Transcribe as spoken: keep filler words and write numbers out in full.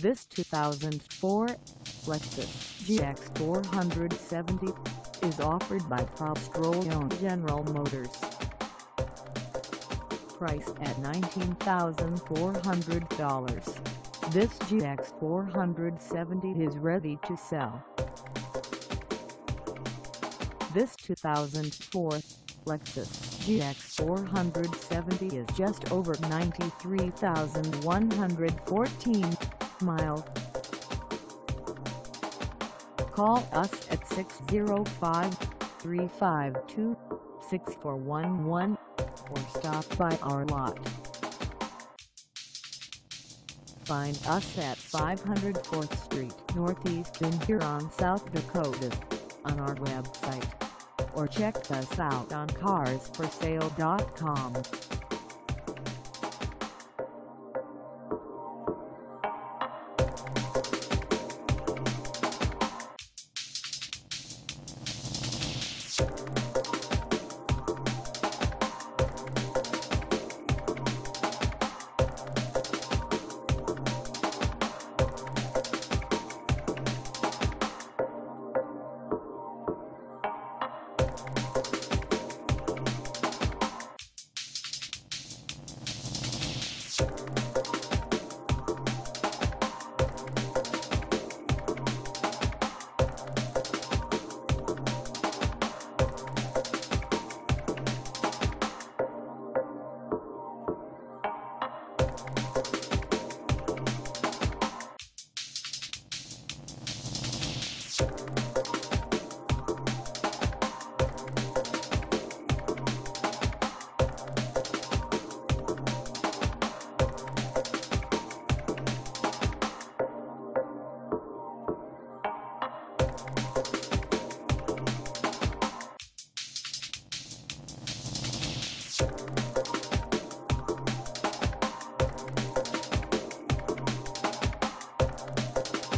This two thousand four Lexus G X four seventy is offered by PROSTROLLO General Motors. Priced at nineteen thousand four hundred dollars, this G X four seventy is ready to sell. This two thousand four Lexus G X four seventy is just over ninety-three thousand one hundred fourteen miles. Call us at six oh five, three five two, six four one one or stop by our lot. Find us at five hundred fourth Street Northeast in Huron, South Dakota on our website, or check us out on cars for sale dot com. You